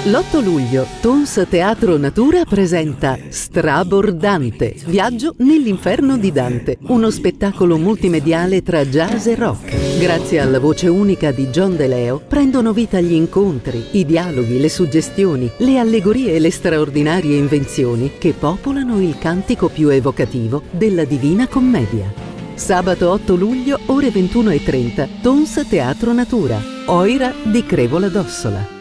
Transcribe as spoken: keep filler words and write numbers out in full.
L'otto luglio, Tons Teatro Natura presenta Strabordante, viaggio nell'inferno di Dante, uno spettacolo multimediale tra jazz e rock. Grazie alla voce unica di John De Leo prendono vita gli incontri, i dialoghi, le suggestioni, le allegorie e le straordinarie invenzioni che popolano il cantico più evocativo della Divina Commedia. Sabato otto luglio, ore ventuno e trenta, Tons Teatro Natura, Oira di Crevola d'Ossola.